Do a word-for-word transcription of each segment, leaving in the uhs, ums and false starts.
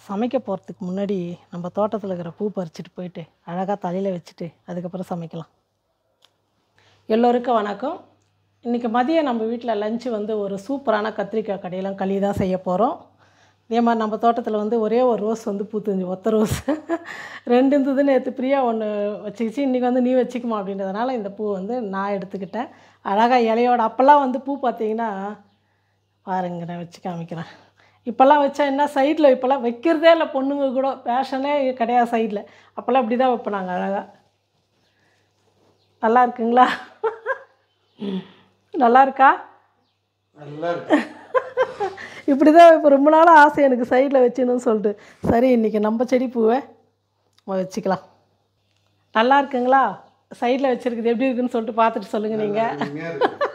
சமைக்க போகிறதுக்கு முன்னாடி நம்ம தோட்டத்தில் இருக்கிற பூ பறிச்சுட்டு போயிட்டு அழகாக தலையில் வச்சுட்டு அதுக்கப்புறம் சமைக்கலாம். எல்லோருக்கும் வணக்கம். இன்றைக்கி மதியம் நம்ம வீட்டில் லஞ்சு வந்து ஒரு சூப்பரான கத்திரிக்காய் கடையிலும் களி தான் செய்ய போகிறோம். இதே மாதிரி நம்ம தோட்டத்தில் வந்து ஒரே ஒரு ரோஸ் வந்து பூத்துஞ்சு ஒத்த ரோஸ் ரெண்டு இருந்ததுன்னு நேற்று பிரியா ஒன்று வச்சுக்கிச்சு, இன்றைக்கி வந்து நீ வச்சுக்குமா அப்படின்றதுனால இந்த பூ வந்து நான் எடுத்துக்கிட்டேன். அழகாக இலையோட அப்போல்லாம் வந்து பூ பார்த்திங்கன்னா பாருங்க, நான் வச்சு காமிக்கிறேன். இப்போல்லாம் வச்சா என்ன சைடில் இப்போல்லாம் வைக்கிறதே இல்லை, பொண்ணுங்க கூட ஃபேஷனே கிடையாது சைடில். அப்போல்லாம் இப்படி தான் வைப்போம் நாங்கள் அழகாக. நல்லா இருக்குங்களா? நல்லா இருக்கா? நல்லா இருக்கு. இப்படி தான் இப்போ ரொம்ப நாள் ஆசை எனக்கு சைடில் வச்சுன்னு சொல்லிட்டு, சரி இன்றைக்கி நம்ம செடி பூவை வச்சுக்கலாம். நல்லா இருக்குங்களா? சைடில் வச்சுருக்குது எப்படி இருக்குதுன்னு சொல்லிட்டு பார்த்துட்டு சொல்லுங்கள் நீங்கள்.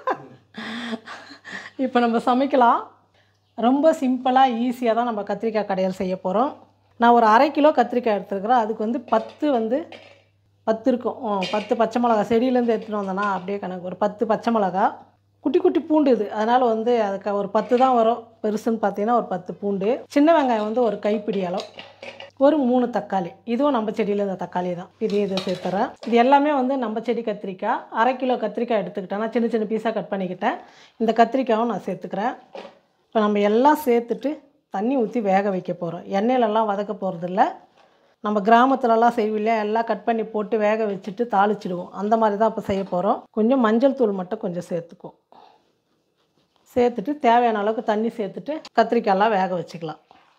இப்போ நம்ம சமைக்கலாம். ரொம்ப சிம்பிளாக ஈஸியாக தான் நம்ம கத்திரிக்காய் கடையில் செய்ய போகிறோம். நான் ஒரு அரை கிலோ கத்திரிக்காய் எடுத்துருக்குறேன். அதுக்கு வந்து பத்து வந்து பத்து இருக்கும். பத்து பச்சை மிளகா செடியிலேருந்து எடுத்துகிட்டு வந்தேன்னா அப்படியே கணக்கு ஒரு பத்து பச்சை மிளகா, குட்டி குட்டி பூண்டு இது, அதனால் வந்து அதுக்கு ஒரு பத்து தான் வரும். பெருசுன்னு பார்த்தீங்கன்னா ஒரு பத்து பூண்டு, சின்ன வெங்காயம் வந்து ஒரு கைப்பிடி அளவு, ஒரு மூணு தக்காளி, இதுவும் நம்ம செடியில் இந்த தக்காளி தான், இது இதை சேர்த்துறேன். இது எல்லாமே வந்து நம்ம செடி கத்திரிக்காய். அரை கிலோ கத்திரிக்காய் எடுத்துக்கிட்டேன், நான் சின்ன சின்ன பீஸாக கட் பண்ணிக்கிட்டேன். இந்த கத்திரிக்காயும் நான் சேர்த்துக்கிறேன். இப்போ நம்ம எல்லாம் சேர்த்துட்டு தண்ணி ஊற்றி வேக வைக்க போகிறோம். எண்ணெயிலலாம் வதக்க போகிறதில்ல. நம்ம கிராமத்துலலாம் செய்வில்ல, எல்லாம் கட் பண்ணி போட்டு வேக வச்சுட்டு தாளிச்சிடுவோம். அந்த மாதிரி தான் இப்போ செய்ய போகிறோம். கொஞ்சம் மஞ்சள் தூள் மட்டும் கொஞ்சம் சேர்த்துக்குவோம். சேர்த்துட்டு தேவையான அளவுக்கு தண்ணி சேர்த்துட்டு கத்திரிக்காயெல்லாம் வேக வச்சுக்கலாம்.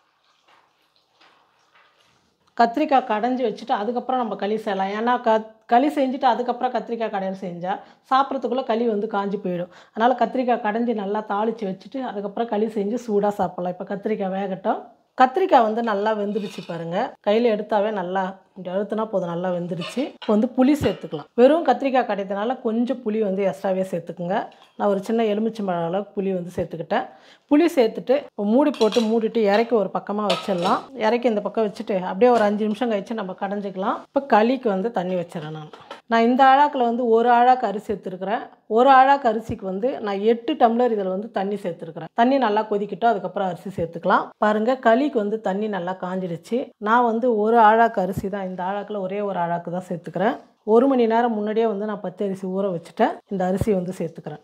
கத்திரிக்காய் கடைஞ்சி வச்சுட்டு அதுக்கப்புறம் நம்ம களி செய்யலாம். ஏன்னா க களி செஞ்சுட்டு அதுக்கப்புறம் கத்திரிக்காய் கடையில் செஞ்சால் சாப்பிட்றதுக்குள்ளே களி வந்து காஞ்சி போயிடும். அதனால் கத்திரிக்காய் கடைஞ்சி நல்லா தாளித்து வச்சுட்டு அதுக்கப்புறம் களி செஞ்சு சூடாக சாப்பிட்லாம். இப்போ கத்திரிக்காய் வேகட்டும். கத்திரிக்காய் வந்து நல்லா வெந்துடுச்சு பாருங்கள். கையில் எடுத்தாவே நல்லா இப்படி அழுத்தினா போதும், நல்லா வெந்துடுச்சு. இப்போ வந்து புளி சேர்த்துக்கலாம். வெறும் கத்திரிக்காய் கிடைத்தனால கொஞ்சம் புளி வந்து எக்ஸ்ட்ராவே சேர்த்துக்குங்க. நான் ஒரு சின்ன எலுமிச்சம்பழம் அளவுக்கு புளி வந்து சேர்த்துக்கிட்டேன். புளி சேர்த்துட்டு இப்போ மூடி போட்டு மூடிட்டு இறக்கி ஒரு பக்கமாக வச்சிடலாம். இறக்கி இந்த பக்கம் வச்சுட்டு அப்படியே ஒரு அஞ்சு நிமிஷம் கழிச்சு நம்ம கடைஞ்சிக்கலாம். இப்போ களிக்கு வந்து தண்ணி வச்சிடறேன். நான் நான் இந்த ஆழாக்கில் வந்து ஒரு ஆழாக்கு அரிசி எடுத்துருக்கிறேன். ஒரு ஆழாக்கு அரிசிக்கு வந்து நான் எட்டு டம்ளர் இதில் வந்து தண்ணி சேர்த்துருக்குறேன். தண்ணி நல்லா கொதிக்கிட்டோம், அதுக்கப்புறம் அரிசி சேர்த்துக்கலாம். பாருங்கள், களிக்கு வந்து தண்ணி நல்லா காஞ்சிடுச்சு. நான் வந்து ஒரு ஆழாக்கு அரிசி தான், இந்த ஆழாக்கில் ஒரே ஒரு ஆழாக்கு தான் சேர்த்துக்கிறேன். ஒரு மணி நேரம் முன்னாடியே வந்து நான் பத்து அரிசி ஊற வச்சுட்டேன். இந்த அரிசி வந்து சேர்த்துக்கிறேன்.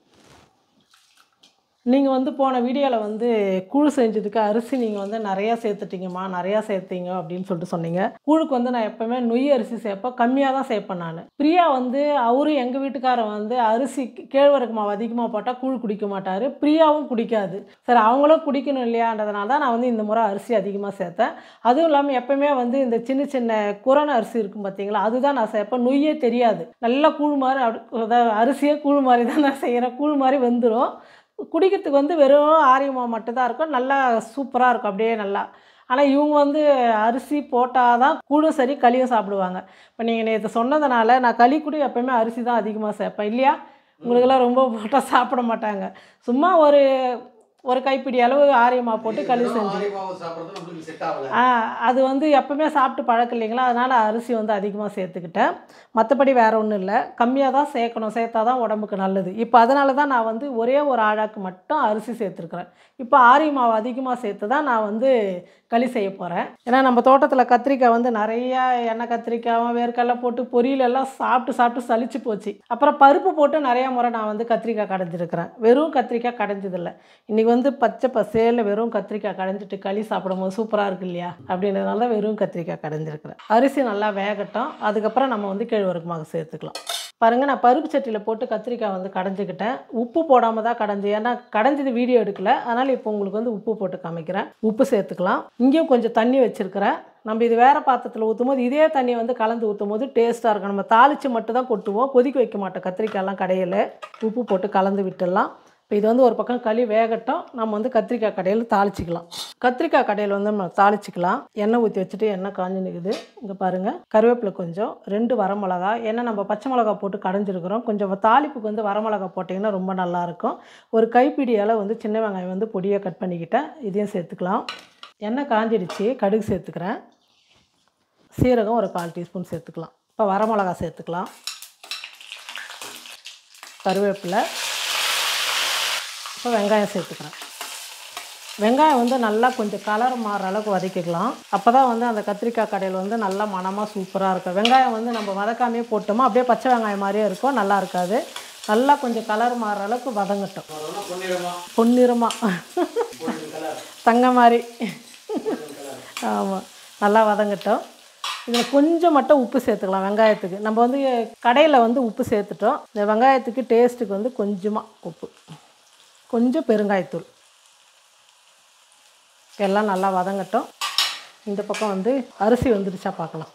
நீங்கள் வந்து போன வீடியோவில் வந்து கூழ் செஞ்சதுக்கு அரிசி நீங்கள் வந்து நிறையா சேர்த்துட்டிங்கம்மா, நிறையா சேர்த்தீங்க அப்படின்னு சொல்லிட்டு சொன்னீங்க. கூழுக்கு வந்து நான் எப்போவுமே நொய் அரிசி சேர்ப்பேன், கம்மியாக தான் சேர்ப்பேன் நான். பிரியா வந்து அவரும் எங்கள் வீட்டுக்காரன் வந்து அரிசி கேழ்வரகு மாவு அதிகமாக போட்டால் கூழ் குடிக்க மாட்டார், பிரியாவும் குடிக்காது. சரி, அவங்களும் குடிக்கணும் இல்லையான்றதுனால தான் நான் வந்து இந்த முறை அரிசி அதிகமாக சேர்த்தேன். அதுவும் இல்லாமல் எப்போவுமே வந்து இந்த சின்ன சின்ன குரண அரிசி இருக்கும் பார்த்தீங்களா, அதுதான் நான் சேர்ப்பேன். நொய்யே தெரியாது, நல்லா கூழ் மாதிரி அப்படி அரிசியே கூழ் மாதிரி தான் நான் செய்கிறேன். கூழ் மாதிரி வந்துடும். குடிக்கிறதுக்கு வந்து வெறும் ஆரியமாக மட்டும்தான் இருக்கும், நல்லா சூப்பராக இருக்கும் அப்படியே நல்லா. ஆனால் இவங்க வந்து அரிசி போட்டால் தான் கூழும் சரி களியும் சாப்பிடுவாங்க. இப்போ நீங்கள் நேற்று சொன்னதுனால நான் களி கூட எப்போயுமே அரிசி தான் அதிகமாக சேர்ப்பேன் இல்லையா? உங்களுக்கெல்லாம் ரொம்ப போட்டால் சாப்பிட மாட்டாங்க. சும்மா ஒரு ஒரு கைப்பிடி அளவு ஆரியமாக போட்டு களி செஞ்சு ஆ அது வந்து எப்போவுமே சாப்பிட்டு பழக்கம் இல்லைங்களா, அதனால் அரிசி வந்து அதிகமாக சேர்த்துக்கிட்டேன். மற்றபடி வேறு ஒன்றும் இல்லை, கம்மியாக தான் சேர்க்கணும், சேர்த்தா தான் உடம்புக்கு நல்லது. இப்போ அதனால தான் நான் வந்து ஒரே ஒரு ஆழாக்கு மட்டும் அரிசி சேர்த்துருக்குறேன். இப்போ ஆரிய மாவு அதிகமாக சேர்த்து தான் நான் வந்து களி செய்ய போகிறேன். ஏன்னா நம்ம தோட்டத்தில் கத்திரிக்காய் வந்து நிறையா எண்ணெய் கத்திரிக்காய் வேர்க்கடலை போட்டு பொரியலெல்லாம் சாப்பிட்டு சாப்பிட்டு சலிச்சு போச்சு. அப்புறம் பருப்பு போட்டு நிறையா முறை நான் வந்து கத்திரிக்காய் கடைஞ்சிருக்கிறேன். வெறும் கத்திரிக்காய் கடைஞ்சதில்லை. இன்றைக்கி வந்து பச்சை பசேலில் வெறும் கத்திரிக்காய் கடைஞ்சிட்டு களி சாப்பிடும்போது சூப்பராக இருக்கு இல்லையா, அப்படின்றதுனால தான் வெறும் கத்திரிக்காய் கடைஞ்சிருக்கிறேன். அரிசி நல்லா வேகட்டும், அதுக்கப்புறம் நம்ம வந்து கேழ்வரகு மாவு சேர்த்துக்கலாம். பாருங்கள், நான் பருப்பு சட்டியில் போட்டு கத்திரிக்காய் வந்து கடைஞ்சிக்கிட்டேன். உப்பு போடாமல் தான் கடைஞ்சி, ஏன்னா கடைஞ்சது வீடியோ எடுக்கலை, அதனால் இப்போ உங்களுக்கு வந்து உப்பு போட்டு காமிக்கிறேன். உப்பு சேர்த்துக்கலாம். இங்கேயும் கொஞ்சம் தண்ணி வச்சுருக்கிறேன். நம்ம இது வேறு பாத்திரத்தில் ஊற்றும் போது இதே தண்ணியை வந்து கலந்து ஊற்றும் போது டேஸ்ட்டாக இருக்கும். நம்ம தாளித்து மட்டும் தான் கொட்டுவோம், கொதிக்க வைக்க மாட்டோம் கத்திரிக்காயெல்லாம் கடையில். உப்பு போட்டு கலந்து விட்டுடலாம். இப்போ இது வந்து ஒரு பக்கம் களி வேகட்டும், நம்ம வந்து கத்திரிக்காய் கடையில் தாளிச்சிக்கலாம். கத்திரிக்காய் கடையில் வந்து நம்ம தாளிச்சிக்கலாம். எண்ணெய் ஊற்றி வச்சுட்டு எண்ணெய் காஞ்சி நிற்குது. இங்கே பாருங்கள், கருவேப்பிலை கொஞ்சம், ரெண்டு வரமிளகா, ஏன்னா நம்ம பச்சை மிளகா போட்டு கடைஞ்சிருக்கிறோம். கொஞ்சம் தாளிப்புக்கு வந்து வரமிளகா போட்டிங்கன்னா ரொம்ப நல்லாயிருக்கும். ஒரு கைப்பிடி அளவு வந்து சின்ன வெங்காயம் வந்து பொடியாக கட் பண்ணிக்கிட்டேன், இதையும் சேர்த்துக்கலாம். எண்ணெய் காஞ்சிடுச்சு, கடுகு சேர்த்துக்கிறேன். சீரகம் ஒரு கால் டீஸ்பூன் சேர்த்துக்கலாம். இப்போ வரமிளகா சேர்த்துக்கலாம். கருவேப்பிலை, இப்போ வெங்காயம் சேர்த்துக்கிறேன். வெங்காயம் வந்து நல்லா கொஞ்சம் கலர் மாறுற அளவுக்கு வதக்கிக்கலாம். அப்போ தான் வந்து அந்த கத்திரிக்காய் கடையில் வந்து நல்லா மணமாக சூப்பராக இருக்கும். வெங்காயம் வந்து நம்ம வதக்காமையே போட்டோமோ அப்படியே பச்சை வெங்காயம் மாதிரியே இருக்கும், நல்லா இருக்காது. நல்லா கொஞ்சம் கலர் மாறுற அளவுக்கு வதங்கட்டும். பொன்னிறமாக தங்க மாதிரி. ஆமாம், நல்லா வதங்கட்டும். இதில் கொஞ்சம் மட்டும் உப்பு சேர்த்துக்கலாம் வெங்காயத்துக்கு. நம்ம வந்து கடையில் வந்து உப்பு சேர்த்துட்டோம். இந்த வெங்காயத்துக்கு டேஸ்ட்டுக்கு வந்து கொஞ்சமாக உப்பு, கொஞ்சம் பெருங்காயத்தூள், எல்லாம் நல்லா வதங்கட்டும். இந்த பக்கம் வந்து அரிசி வந்துடுச்சா பார்க்கலாம்.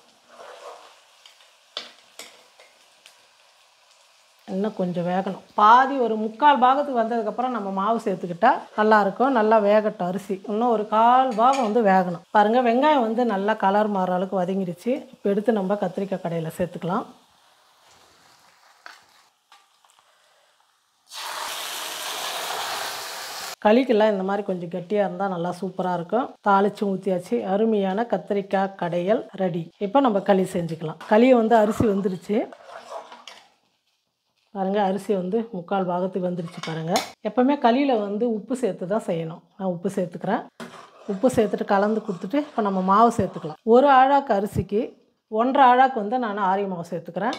இன்னும் கொஞ்சம் வேகணும். பாதி ஒரு முக்கால் பாகத்துக்கு வந்ததுக்கப்புறம் நம்ம மாவு சேர்த்துக்கிட்டா நல்லாயிருக்கும். நல்லா வேகட்டும் அரிசி. இன்னும் ஒரு கால் பாகம் வந்து வேகணும். பாருங்கள், வெங்காயம் வந்து நல்லா கலர் மாறுற அளவுக்கு வதங்கிடுச்சு. இப்போ எடுத்து நம்ம கத்திரிக்காய் கடையில் சேர்த்துக்கலாம். களிக்கெல்லாம் இந்த மாதிரி கொஞ்சம் கட்டியாக இருந்தால் நல்லா சூப்பராக இருக்கும். தாளித்து ஊற்றியாச்சு. அருமையான கத்திரிக்காய் கடையல் ரெடி. இப்போ நம்ம களி செஞ்சுக்கலாம். களியை வந்து அரிசி வந்துடுச்சு பாருங்கள். அரிசி வந்து முக்கால் பாகத்துக்கு வந்துடுச்சு பாருங்கள். எப்போவுமே களியில் வந்து உப்பு சேர்த்து தான் செய்யணும். நான் உப்பு சேர்த்துக்கிறேன். உப்பு சேர்த்துட்டு கலந்து கொடுத்துட்டு இப்போ நம்ம மாவு சேர்த்துக்கலாம். ஒரு ஆழாக்கு அரிசிக்கு ஒன்றரை ஆழாக்கு வந்து நான் ஆரிய மாவு சேர்த்துக்கிறேன்.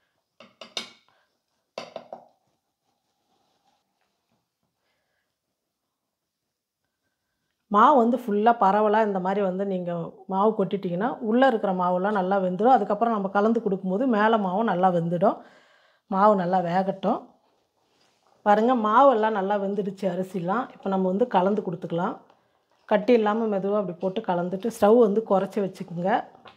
மாவு வந்து ஃபுல்லாக பரவலாக இந்த மாதிரி வந்து நீங்கள் மாவு கொட்டிட்டிங்கன்னா உள்ளே இருக்கிற மாவுலாம் நல்லா வெந்துடும். அதுக்கப்புறம் நம்ம கலந்து கொடுக்கும்போது மேலே மாவும் நல்லா வெந்துடும். மாவு நல்லா வேகட்டும். பாருங்கள், மாவெல்லாம் நல்லா வெந்துடுச்சு அரிசிலாம். இப்போ நம்ம வந்து கலந்து கொடுத்துக்கலாம். கட்டி இல்லாமல் மெதுவாக அப்படி போட்டு கலந்துட்டு ஸ்டவ் வந்து குறைச்சி வச்சுக்கோங்க.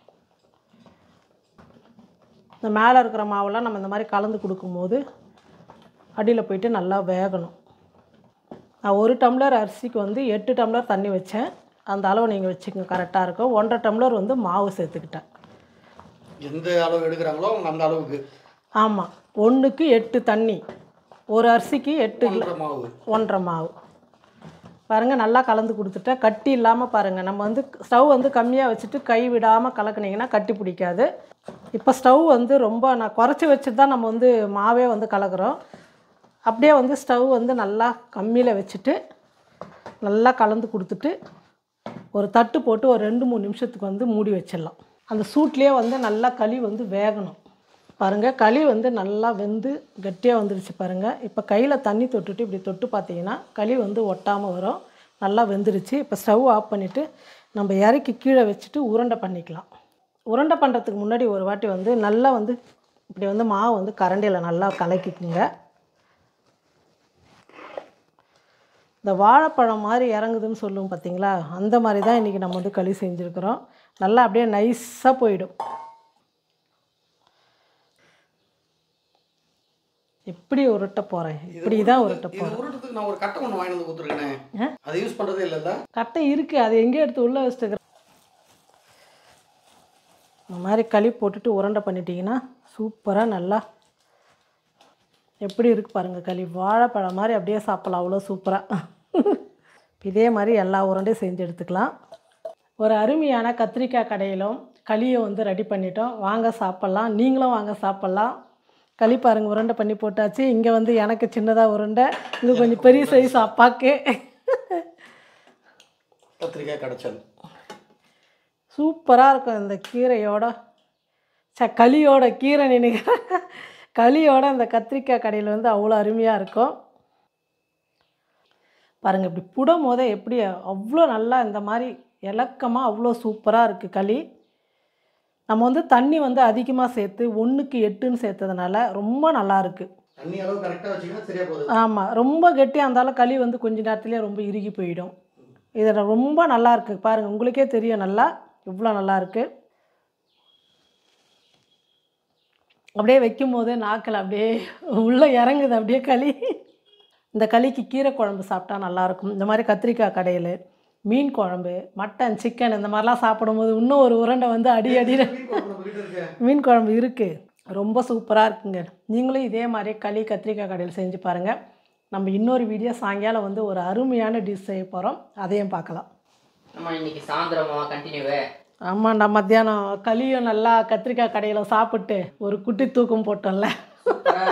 இந்த மேலே இருக்கிற மாவெல்லாம் நம்ம இந்த மாதிரி கலந்து கொடுக்கும்போது அடியில் போயிட்டு நல்லா வேகணும். நான் ஒரு டம்ளர் அரிசிக்கு வந்து எட்டு டம்ளர் தண்ணி வச்சேன். அந்த அளவு நீங்கள் வச்சுக்கோங்க, கரெக்டாக இருக்கும். ஒன்றரை டம்ளர் வந்து மாவு சேர்த்துக்கிட்டேன். எந்த அளவு எடுக்கிறாங்களோ அவங்க அந்த அளவுக்கு. ஆமாம், ஒன்றுக்கு எட்டு தண்ணி. ஒரு அரிசிக்கு எட்டு மாவு, ஒன்றரை மாவு. பாருங்கள், நல்லா கலந்து கொடுத்துட்டேன். கட்டி இல்லாமல் பாருங்கள். நம்ம வந்து ஸ்டவ் வந்து கம்மியாக வச்சுட்டு கை விடாமல் கலக்குனிங்கன்னா கட்டி பிடிக்காது. இப்போ ஸ்டவ் வந்து ரொம்ப நான் குறைச்சி வச்சுட்டு தான் நம்ம வந்து மாவே வந்து கலக்கிறோம். அப்படியே வந்து ஸ்டவ் வந்து நல்லா கம்மியில் வச்சுட்டு நல்லா கலந்து கொடுத்துட்டு ஒரு தட்டு போட்டு ஒரு ரெண்டு மூணு நிமிஷத்துக்கு வந்து மூடி வச்சிடலாம். அந்த சூட்லேயே வந்து நல்லா களி வந்து வேகணும். பாருங்கள், களி வந்து நல்லா வெந்து கட்டியாக வந்துடுச்சு பாருங்கள். இப்போ கையில் தண்ணி தொட்டுட்டு இப்படி தொட்டு பார்த்தீங்கன்னா களி வந்து ஒட்டாமல் வரும். நல்லா வெந்துடுச்சு. இப்போ ஸ்டவ் ஆஃப் பண்ணிவிட்டு நம்ம இறக்கி கீழே வச்சுட்டு உருண்டை பண்ணிக்கலாம். உருண்டை பண்ணுறதுக்கு முன்னாடி ஒரு வாட்டி வந்து நல்லா வந்து இப்படி வந்து மாவு வந்து கரண்டியில் நல்லா கலக்கிக்குங்க. இந்த வாழைப்பழம் மாதிரி இறங்குதுன்னு சொல்லுவோம் பார்த்தீங்களா, அந்த மாதிரி தான் இன்றைக்கி நம்ம வந்து களி செஞ்சுருக்கிறோம். நல்லா அப்படியே நைஸாக போயிடும். எப்படி உருட்ட போகிறேன், இப்படி தான் உருட்ட போகிறேன். உருட்டத்துக்கு நான் ஒரு கட்டை ஒன்று வாங்கி வந்து கொடுத்துருக்கேனே, அதை யூஸ் பண்ணுறதே இல்லைல்ல? கட்டை இருக்குது, அது எங்கேயும் எடுத்து உள்ளே வச்சுட்டுக்கிறேன். இந்த மாதிரி களி போட்டுட்டு உருண்டை பண்ணிட்டீங்கன்னா சூப்பராக நல்லா எப்படி இருக்குது பாருங்கள். களி வாழைப்பழம் மாதிரி அப்படியே சாப்பிட்லாம், அவ்வளோ சூப்பராக. இதே மாதிரி எல்லா உருண்டையும் செஞ்சு எடுத்துக்கலாம். ஒரு அருமையான கத்திரிக்காய் கடையிலும் களியை வந்து ரெடி பண்ணிட்டோம். வாங்க சாப்பிட்லாம், நீங்களும் வாங்க சாப்பிட்லாம். களி பாருங்கள், உருண்டை பண்ணி போட்டாச்சு. இங்கே வந்து எனக்கு சின்னதாக உருண்டை, இது கொஞ்சம் பெரிய சைஸ் அப்பாக்கு. கத்திரிக்காய் கடைச்சல் சூப்பராக இருக்கும். இந்த கீரையோட ச களியோட கீரை நினைக்கிற களியோட இந்த கத்திரிக்காய் கடையில் வந்து அவ்வளோ அருமையாக இருக்கும். பாருங்கள், இப்படி புடும் போதே எப்படி அவ்வளோ நல்லா இந்த மாதிரி இலக்கமாக அவ்வளோ சூப்பராக இருக்குது களி. நம்ம வந்து தண்ணி வந்து அதிகமாக சேர்த்து ஒன்றுக்கு எட்டுன்னு சேர்த்ததுனால ரொம்ப நல்லாயிருக்கு. தண்ணி அளவு கரெக்டாக வச்சிங்கன்னா சரியாக போகுது. ஆமாம், ரொம்ப கெட்டியாக இருந்தாலும் களி வந்து கொஞ்ச நேரத்துலேயே ரொம்ப இறுகி போயிடும். இதில் ரொம்ப நல்லா இருக்குது பாருங்கள், உங்களுக்கே தெரியும் நல்லா இவ்வளோ நல்லாயிருக்கு. அப்படியே வைக்கும் போதே நாக்கில் அப்படியே உள்ளே இறங்குது அப்படியே களி. இந்த களிக்கு கீரை குழம்பு சாப்பிட்டா நல்லாயிருக்கும். இந்த மாதிரி கத்திரிக்காய் கடையில் மீன் குழம்பு, மட்டன், சிக்கன் இந்த மாதிரிலாம் சாப்பிடும்போது இன்னும் ஒரு உருண்டை வந்து அடி அடியில் மீன் குழம்பு இருக்குது, ரொம்ப சூப்பராக இருக்குங்க. நீங்களும் இதே மாதிரி களி கத்திரிக்காய் கடையில் செஞ்சு பாருங்கள். நம்ம இன்னொரு வீடியோ சாயங்காலம் வந்து ஒரு அருமையான டிஷ் செய்ய போகிறோம், அதையும் பார்க்கலாம். நம்ம இன்னைக்கு சாயந்தரமாக கண்டினியூவே ஆமாண்டா, மத்தியானம் களியும் நல்லா கத்திரிக்காய் கடையில் சாப்பிட்டு ஒரு குட்டி தூக்கம் போட்டோம்ல.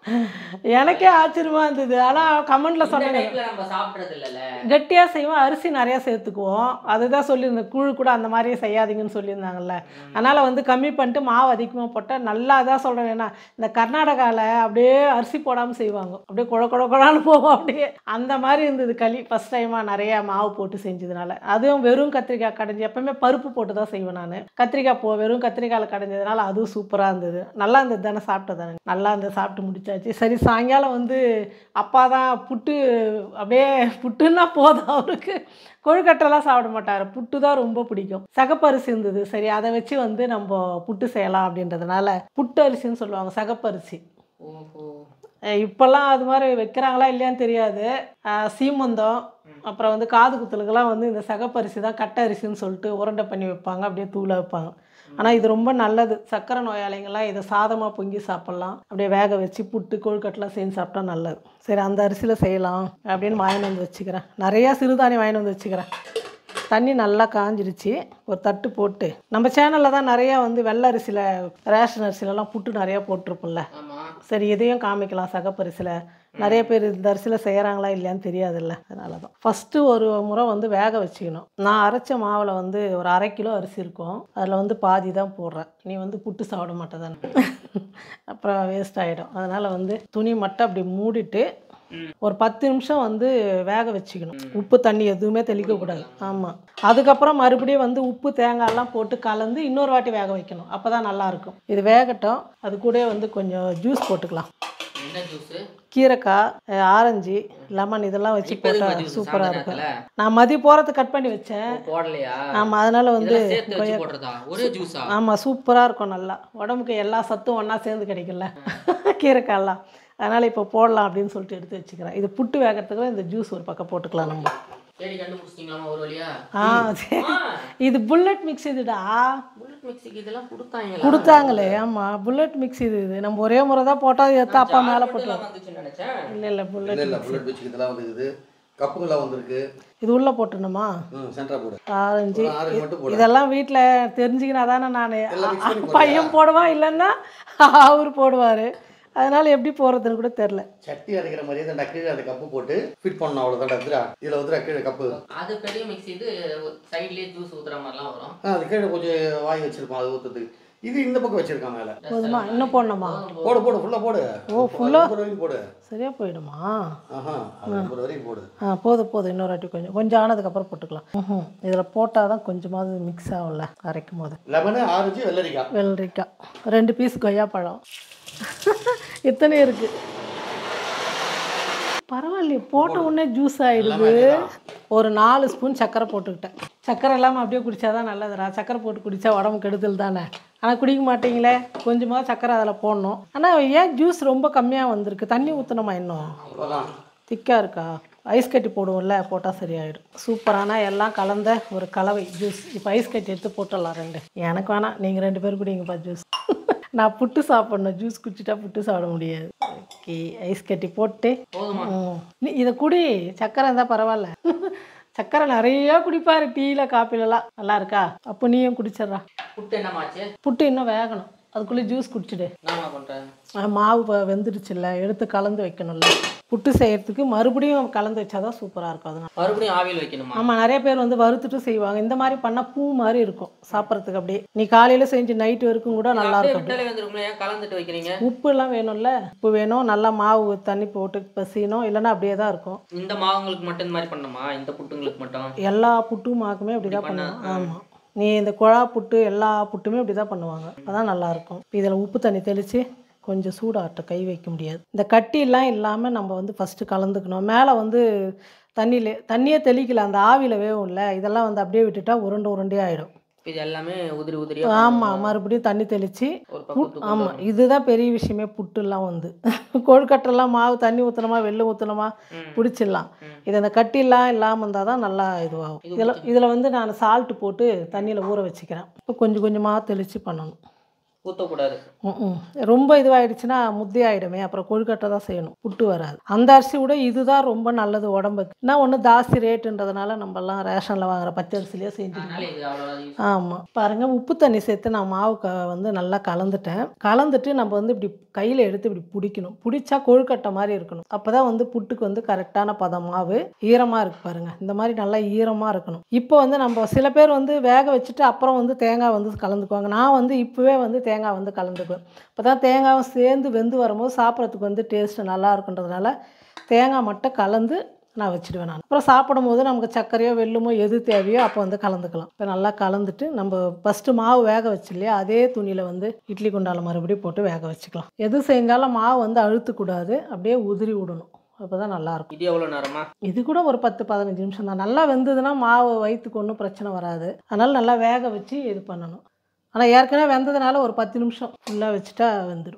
எனக்கே ஆச்சரியமா இருந்தது. ஆனால் கமெண்ட்டில் இந்த சொன்னாங்க டைப்ல நம்ம சாப்பிட்றது இல்லைல்ல. கெட்டியாக செய்வோம், அரிசி நிறையா சேர்த்துக்குவோம். அதுதான் சொல்லியிருந்தேன், கூழ் கூட அந்த மாதிரியே செய்யாதீங்கன்னு சொல்லியிருந்தாங்கல்ல. அதனால் வந்து கம்மி பண்ணிட்டு மாவு அதிகமாக போட்டால் நல்லா தான் சொல்கிறேன். ஏன்னா இந்த கர்நாடகாவில் அப்படியே அரிசி போடாமல் செய்வாங்க, அப்படியே குழ குழ குழான்னு போவோம் அப்படியே. அந்த மாதிரி இருந்தது களி. ஃபஸ்ட் டைமாக நிறையா மாவு போட்டு செஞ்சதுனால. அதுவும் வெறும் கத்திரிக்காய் கடைஞ்சி, எப்பவுமே பருப்பு போட்டு தான் செய்வேன் நான். கத்திரிக்காய் போ வெறும் கத்திரிக்காயில் கடைஞ்சதுனால அதுவும் சூப்பராக இருந்தது. நல்லா இருந்தது தானே, சாப்பிட்டது தானே, நல்லா இருந்தது. சாப்பிட்டு முடிச்சாச்சு. சரி, சாயங்காலம் வந்து அப்பா தான் புட்டு, அப்படியே புட்டுன்னா போதும் அவருக்கு. கொழுக்கட்டைலாம் சாப்பிட மாட்டார், புட்டு தான் ரொம்ப பிடிக்கும். சகப்பரிசி இருந்தது, சரி அதை வச்சு வந்து நம்ம புட்டு செய்யலாம் அப்படின்றதுனால புட்டு அரிசின்னு சொல்லுவாங்க, சகப்பரிசி. ஓஹோ. இப்போல்லாம் அது மாதிரி வைக்கிறாங்களா இல்லையான்னு தெரியாது. சீமந்தம் அப்புறம் வந்து காது குத்தலுக்கெல்லாம் வந்து இந்த சகப்பரிசி தான் கட்டை அரிசின்னு சொல்லிட்டு உருண்டை பண்ணி வைப்பாங்க, அப்படியே தூளை வைப்பாங்க. ஆனால் இது ரொம்ப நல்லது. சக்கரை நோயாளிங்கெல்லாம் இதை சாதமாக பொங்கி சாப்பிட்லாம், அப்படியே வேக வச்சு புட்டு கொழுக்கட்டெலாம் செஞ்சு சாப்பிட்டா நல்லது. சரி, அந்த அரிசியில் செய்யலாம் அப்படின்னு வாங்கிட்டு வந்து வச்சுக்கிறேன். நிறையா சிறுதானியம் வாங்கிட்டு வந்து வச்சுக்கிறேன். தண்ணி நல்லா காஞ்சிருச்சு. ஒரு தட்டு போட்டு, நம்ம சேனலில் தான் நிறையா வந்து வெள்ளை அரிசியில், ரேஷன் அரிசிலலாம் புட்டு நிறையா போட்டிருப்போம்ல. சரி, இதையும் காமிக்கலாம். சகப்பரிசியில் நிறைய பேர் இந்த அரிசியில் செய்கிறாங்களா இல்லையான்னு தெரியாதுல்ல, அதனால தான். ஃபஸ்ட்டு ஒரு முறை வந்து வேக வச்சுக்கணும். நான் அரைச்ச மாவில் வந்து ஒரு அரை கிலோ அரிசி இருக்கும், அதில் வந்து பாதி தான் போடுறேன். நீ வந்து புட்டு சாப்பிட மாட்டேதானே, அப்புறம் வேஸ்ட் ஆகிடும். அதனால் வந்து துணி மட்டும் அப்படி மூடிட்டு ஒரு பத்து நிமிஷம் வந்து வேக வச்சுக்கணும். உப்பு தண்ணி எதுவுமே தெளிக்கக்கூடாது. ஆமாம். அதுக்கப்புறம் மறுபடியும் வந்து உப்பு தேங்காயெல்லாம் போட்டு கலந்து இன்னொரு வாட்டி வேக வைக்கணும். அப்போ தான் நல்லாயிருக்கும். இது வேகட்டும். அது கூட வந்து கொஞ்சம் ஜூஸ் போட்டுக்கலாம். கீரைக்காய், ஆரஞ்சு, லெமன் இதெல்லாம் வச்சு போட்டால் சூப்பராக இருக்கும். நான் மதிய போகிறதுக்கு கட் பண்ணி வச்சேன். ஆமாம், அதனால் வந்து ஆமாம் சூப்பராக இருக்கும். நல்லா உடம்புக்கு எல்லா சத்தும் ஒன்றா சேர்ந்து கிடைக்கல கீரைக்காயெல்லாம். அதனால் இப்போ போடலாம் அப்படின்னு சொல்லிட்டு எடுத்து வச்சுக்கிறேன். இது புட்டு வேகிறதுக்குள்ள இந்த ஜூஸ் ஒரு பக்கம் போட்டுக்கலாம் நம்ம. ஆ சரி, இது புல்லட் மிக்ஸ். இதுடா கொடுத்தாங்களே. ஆமாம், புல்லட் மிக்ஸ். இது இது நம்ம ஒரே முறை தான் போட்டால் எடுத்து அப்பா மேலே போட்டுருவோம். இல்லை இல்லை, புல்லட் புல்லட் மிக்ஸ் இதெல்லாம் வந்துருக்குது. கப்புங்களாம் வந்திருக்கு. இது உள்ளே போட்டுணுமா? சென்டரா போடு. ஆரஞ்சு இதெல்லாம் வீட்டில் தெரிஞ்சுக்கினா தானே. நான் பையன் போடுவான், இல்லைன்னா அவர் போடுவார். அதனால எப்படி போகிறதுன்னு கூட தெரில. சட்டி அரைக்கிற மாதிரியே தான் கீழே அந்த கப்பு போட்டு ஃபிட் பண்ணணும், அவ்வளோதான். எடுத்துடா இதில் வந்து கீழே கப்பு. அது பெரிய மிக்ஸி. இது சைட்லேயே ஜூஸ் ஊற்றுற மாதிரிலாம் வரும். ஆ, அது கீழே கொஞ்சம் வாங்கி வச்சிருப்போம் அது ஊற்றுறதுக்கு. இது இந்த பக்கம் வச்சிருக்காங்க மேலே. போதுமா? இன்னும் போடணுமா? போடு போடு, ஃபுல்லாக போடு. ஓ, ஃபுல்லாக வரைக்கும் போடு. சரியா போயிடுமா? ஆஹா, அது வரைக்கும் போடு. ஆ, போதும் போதும். இன்னொரு வாட்டி கொஞ்சம் கொஞ்சம் ஆனதுக்கப்புறம் போட்டுக்கலாம். ம், இதில் போட்டால் தான் கொஞ்சமாவது மிக்ஸ் ஆகல அரைக்கும் போது. லெமனு, ஆரஞ்சு, வெள்ளரிக்காய். வெள்ளரிக்காய் ரெண்டு பீஸ், கொய்யாப்பழம் எத்தனை இருக்கு. பரவாயில்லையே, போட்ட உடனே ஜூஸ் ஆகிடுது. ஒரு நாலு ஸ்பூன் சர்க்கரை போட்டுக்கிட்டேன். சர்க்கரை இல்லாமல் அப்படியே குடித்தாதான் நல்லதுடா. சர்க்கரை போட்டு குடித்தா உடம்பு கெடுதல் தானே. ஆனால் குடிக்க மாட்டீங்களே, கொஞ்சமாக சர்க்கரை அதில் போடணும். ஆனால் ஏன் ஜூஸ் ரொம்ப கம்மியாக வந்திருக்கு? தண்ணி ஊற்றணுமா? இன்னும் திக்காக இருக்கா? ஐஸ் கட்டி போடுவோம்ல, போட்டால் சரியாயிடும். சூப்பரான எல்லாம் கலந்த ஒரு கலவை ஜூஸ். இப்போ ஐஸ் கட்டி எடுத்து போட்டுடலாம் ரெண்டு. எனக்கு வேணாம், நீங்கள் ரெண்டு பேர் குடிங்கப்பா ஜூஸ். நான் புட்டு சாப்பிட்ணும், ஜூஸ் குடிச்சிட்டா புட்டு சாப்பிட முடியாது. ஓகே, ஐஸ் கட்டி போட்டு நீ இதை குடி. சக்கரை இருந்தால் பரவாயில்ல. சக்கரை நிறையா குடிப்பாரு டீயில் காப்பிலலாம். நல்லா இருக்கா? அப்போ நீயும் குடிச்சிட்றா. புட்டு என்னமாச்சு? புட்டு இன்னும் வேகணும், அதுக்குள்ளே ஜூஸ் குடிச்சிடு. நான் பண்ணுறேன். மாவு வெந்துடுச்சுல்ல, எடுத்து கலந்து வைக்கணும்ல. புட்டு செய்யறதுக்கு மறுபடியும் கலந்து வச்சாதான் சூப்பராக இருக்கும். அதனால மறுபடியும் ஆவியில் வைக்கணுமா? ஆமாம், நிறைய பேர் வந்து வறுத்துட்டு செய்வாங்க. இந்த மாதிரி பண்ணால் பூ மாதிரி இருக்கும் சாப்பிட்றதுக்கு. அப்படியே நீ காலையில் செஞ்சு நைட்டு வரைக்கும் கூட நல்லா இருக்கும். கலந்துட்டு வைக்கிறீங்க. உப்பு எல்லாம் வேணும்ல, உப்பு வேணும். நல்லா மாவு தண்ணி போட்டு பசியணும், இல்லைன்னா அப்படியே தான் இருக்கும். இந்த மாவுங்களுக்கு மட்டும் இந்த மாதிரி பண்ணணுமா? இந்த புட்டுங்களுக்கு மட்டும்? எல்லா புட்டு மாவுக்குமே அப்படி தான் பண்ணுவோம். ஆமாம், நீ இந்த குழா புட்டு எல்லா புட்டுமே இப்படி தான் பண்ணுவாங்க. அதான் நல்லாயிருக்கும். இதில் உப்பு தண்ணி தெளித்து கொஞ்சம் சூடாட்ட கை வைக்க முடியாது. இந்த கட்டிலாம் இல்லாமல் நம்ம வந்து ஃபஸ்ட்டு கலந்துக்கணும். மேலே வந்து தண்ணியிலே தண்ணியே தெளிக்கல, அந்த ஆவியில் வேவும்ல. இதெல்லாம் வந்து அப்படியே விட்டுட்டா உருண்டை உருண்டே ஆகிடும். இது எல்லாமே உதிரி உதிரி. ஆமாம், மறுபடியும் தண்ணி தெளித்து. ஆமாம், இதுதான் பெரிய விஷயமே. புட்டுலாம் வந்து கொழுக்கட்டெல்லாம் மாவு தண்ணி ஊற்றணுமா வெள்ளை ஊற்றணுமா பிடிச்சிடலாம். இது அந்த கட்டிலாம் இல்லாமல் இருந்தால் தான் நல்லா இதுவாகும். இதில் இதில் வந்து நான் சால்ட்டு போட்டு தண்ணியில் ஊற வச்சுக்கிறேன். இப்போ கொஞ்சம் கொஞ்சமாக தெளித்து பண்ணணும். ஊற்றக்கூடாது. ம் ரொம்ப இதுவாகிடுச்சுன்னா முத்தி ஆகிடுமே, அப்புறம் கொழுக்கட்டை தான் செய்யணும், புட்டு வராது. அந்த அரிசி விட இதுதான் ரொம்ப நல்லது உடம்புக்கு. என்ன ஒன்று ஜாஸ்தி ரேட்டுன்றதுனால நம்மலாம் ரேஷனில் வாங்குற பச்சரிசிலேயே செஞ்சுக்கணும். அதனால இது அவ்வளோதான் யூஸ். ஆமாம் பாருங்கள், உப்பு தண்ணி சேர்த்து நான் மாவு க வந்து நல்லா கலந்துட்டேன். கலந்துட்டு நம்ம வந்து இப்படி கையில் எடுத்து இப்படி பிடிக்கணும். பிடிச்சா கொழுக்கட்டை மாதிரி இருக்கணும். அப்போ தான் வந்து புட்டுக்கு வந்து கரெக்டான பதம். மாவு ஈரமாக இருக்குது பாருங்கள், இந்த மாதிரி நல்லா ஈரமாக இருக்கணும். இப்போ வந்து நம்ம சில பேர் வந்து வேக வச்சுட்டு அப்புறம் வந்து தேங்காய் வந்து கலந்துக்குவாங்க. நான் வந்து இப்போவே வந்து தேங்காய் வந்து கலந்துக்குவேன். அப்போ தான் தேங்காயும் சேர்ந்து வெந்து வரும்போது சாப்பிட்றதுக்கு வந்து டேஸ்ட்டு நல்லா இருக்குன்றதுனால தேங்காய் மட்டும் கலந்து நான் வச்சுடுவேன். நான் அப்புறம் சாப்பிடும்போது நமக்கு சர்க்கரையோ வெல்லமோ எது தேவையோ அப்போ வந்து கலந்துக்கலாம். இப்போ நல்லா கலந்துட்டு நம்ம ஃபஸ்ட்டு மாவு வேக வச்சு இல்லையா, அதே துணியில் வந்து இட்லி குண்டால மறுபடியும் போட்டு வேக வச்சுக்கலாம். எது செஞ்சாலும் மாவு வந்து அழுத்தக்கூடாது, அப்படியே உதிரி விடணும். அப்போ தான் நல்லாயிருக்கும். இது எவ்வளோ நேரமா? இது கூட ஒரு பத்து பதினஞ்சு நிமிஷம் தான். நல்லா வெந்ததுன்னா மாவு வயிற்றுக்கு ஒன்றும் பிரச்சனை வராது. அதனால் நல்லா வேக வச்சு இது பண்ணணும். ஆனால் ஏற்கனவே வெந்ததுனால ஒரு பத்து நிமிஷம் ஃபுல்லாக வச்சுட்டா வெந்துடும்.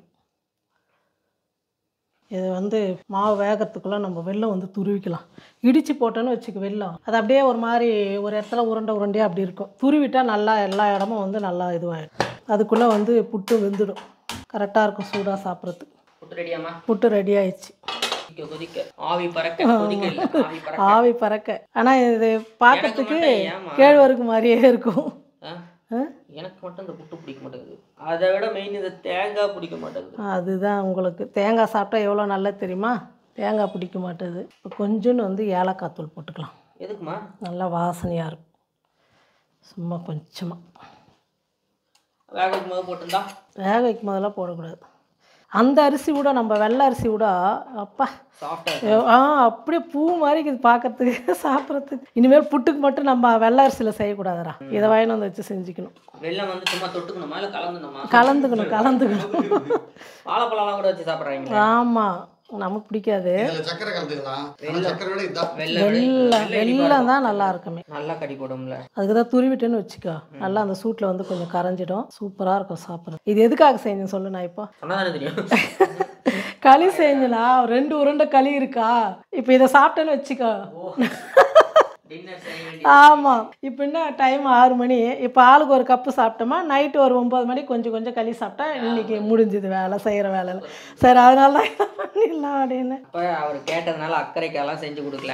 இது வந்து மாவு வேகிறதுக்குள்ளே நம்ம வெல்லம் வந்து துருவிக்கலாம். இடித்து போட்டோன்னு வச்சுக்க வெல்லம், அது அப்படியே ஒரு மாதிரி ஒரு இடத்துல உருண்டை உருண்டையாக அப்படி இருக்கும். துருவிட்டால் நல்லா எல்லா இடமும் வந்து நல்லா இதுவாகிடும். அதுக்குள்ளே வந்து புட்டு வெந்துடும். கரெக்டாக இருக்கும் சூடாக சாப்பிட்றதுக்கு. புட்டு ரெடியாமா? புட்டு ரெடி ஆயிடுச்சு. கொதிக்க கொதிக்க ஆவி பறக்க கொதிக்க இல்ல, ஆவி பறக்க. ஆவி பறக்க. ஆனால் இது பார்க்கறதுக்கு எனக்கு மட்டும் ஏம்மா? கேழ்வரகு மாதிரியே இருக்கும். ஆ? ஆ? எனக்கு மட்டும் இந்த புட்டு பிடிக்க மாட்டேங்குது. அதை விட மெயின் இந்த தேங்காய் பிடிக்க மாட்டேங்குது. அதுதான் உங்களுக்கு தேங்காய் சாப்பிட்டா எவ்வளோ நல்லது தெரியுமா? தேங்காய் பிடிக்க மாட்டேது. இப்போ கொஞ்சோன்னு வந்து ஏலக்காய் தூள் போட்டுக்கலாம். எதுக்குமா? நல்லா வாசனையாக இருக்கும். சும்மா கொஞ்சமாக வேக வைக்கும் போது போட்டுருந்தா? வேக வைக்கும் போதெல்லாம் போடக்கூடாது. அந்த அரிசி கூட நம்ம வெள்ளை அரிசி கூட அப்பா சாஃப்டாக ஆ அப்படியே பூ மாதிரி இது பார்க்கறதுக்கு சாப்பிட்றதுக்கு. இனிமேல் புட்டுக்கு மட்டும் நம்ம வெள்ளை அரிசியில் செய்யக்கூடாதுடா, இதை வாங்கிட்டு வந்து வச்சு செஞ்சுக்கணும். வெள்ளம் வந்து சும்மா தொட்டுக்கணுமா இல்லை கலந்துணுமா? கலந்துக்கணும் கலந்துக்கணும். வாழைப்பழம்லாம் கூட வச்சு சாப்பிட்றாங்க. ஆமாம், நமக்கு பிடிக்காது. இதில் சக்கரை கலந்துக்கலாம். ஆனா சக்கரை விட இதுதான். வெள்ளம் வெள்ளம் தான் நல்லா இருக்குமே. நல்லா கடி போடும்ல. அதுக்கு தான் துருவிட்டேன்னு வச்சுக்கோ, நல்லா அந்த சூட்டில் வந்து கொஞ்சம் கரைஞ்சிடும். சூப்பராக இருக்கும் சாப்பிட்றது. இது எதுக்காக செஞ்சேன்னு சொல்லு, நான் இப்போ சொன்னாதானே தெரியும். களி செஞ்சுனா ரெண்டு உருண்டை களி இருக்கா, இப்போ இதை சாப்பிட்டேன்னு வச்சுக்கோ. டின்னர் செய்ய வேண்டிய. ஆமாம், இப்போ என்ன டைம் ஆறு மணி. இப்போ ஆளுக்கு ஒரு கப்பு சாப்பிட்டோமா, நைட்டு ஒரு ஒம்பது மணி கொஞ்சம் கொஞ்சம் களி சாப்பிட்டா இன்றைக்கி முடிஞ்சுது வேலை, செய்கிற வேலை. சரி அதனால தான் இதை பண்ணிடலாம் அப்படின்னு. அப்போ அவர் கேட்டதுனால அக்கறைக்கெல்லாம் செஞ்சு கொடுக்கல.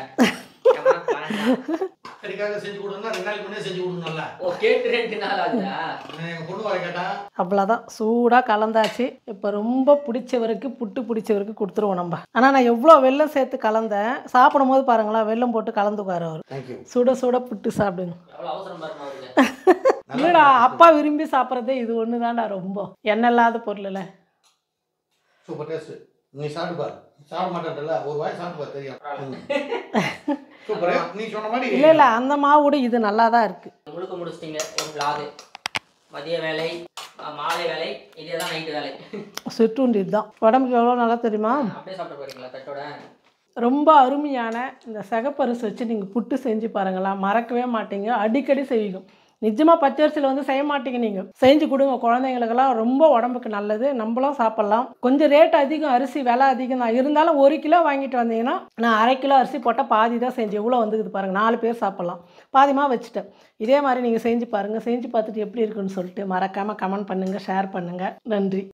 சரிக்காக செஞ்சு கொடுன்னா ரெண்டு நாளைக்கு முன்னே செஞ்சு கொடுக்கணும்ல. ஓ, கேட்டு ரெண்டு நாள் ஆகுதா? எங்கள் பொண்ணு வர கேட்டா அவ்வளோதான், சூடாக கலந்தாச்சு. இப்போ ரொம்ப பிடிச்சவருக்கு புட்டு பிடிச்சவருக்கு கொடுத்துருவோம் நம்ம. ஆனால் நான் எவ்வளோ வெல்லம் சேர்த்து கலந்தேன், சாப்பிடும் போது பாருங்களேன் வெல்லம் போட்டு கலந்துக்காரு அவர். தேங்க்யூ. சுட சுட புட்டு சாப்பிடுங்க. எவ்வளோ அவசரம் பாருமா அவருக்கு. இல்லைடா, அப்பா விரும்பி சாப்பிட்றதே இது ஒன்று தான்டா, ரொம்ப எண்ணெய் இல்லாத பொருளில். Super taste. நீ சாப்பிட்டு பாரு. சாப்பிட மாட்டேன்ல, ஒரு வாய் சாப்பிட்டு பாரு தெரியும். சூப்பர். நீ சொன்ன மாதிரி இல்லை இல்லை, அந்த மாவு கூட இது நல்லா தான் இருக்குது. முழுக்க முடிச்சிட்டிங்க ஒரு விளாகு. மதிய வேலை, மாலை வேலை, இதே தான் நைட்டு வேலை. சிற்றுண்டி இதுதான் உடம்புக்கு எவ்வளோ நல்லா தெரியுமா? அப்படியே சாப்பிட்டு போறீங்களா தட்டோட? ரொம்ப அருமையான இந்த சிகப்பரிசி வச்சு நீங்கள் புட்டு செஞ்சு பாருங்களா, மறக்கவே மாட்டீங்க. அடிக்கடி செய்வீங்க. நிஜமாக பச்சரிசியில் வந்து செய்ய மாட்டீங்க. நீங்கள் செஞ்சு கொடுங்க, குழந்தைங்களுக்கெல்லாம் ரொம்ப உடம்புக்கு நல்லது. நம்மளும் சாப்பிட்லாம். கொஞ்சம் ரேட் அதிகம், அரிசி விலை அதிகம் தான். இருந்தாலும் ஒரு கிலோ வாங்கிட்டு வந்தீங்கன்னா நான் அரை கிலோ அரிசி போட்டால் பாதி தான் செஞ்சு எவ்வளோ வந்துக்குது பாருங்கள். நாலு பேர் சாப்பிட்லாம். பாதிமாக வச்சுட்டேன். இதே மாதிரி நீங்கள் செஞ்சு பாருங்கள். செஞ்சு பார்த்துட்டு எப்படி இருக்குன்னு சொல்லிட்டு மறக்காமல் கமெண்ட் பண்ணுங்கள், ஷேர் பண்ணுங்கள். நன்றி.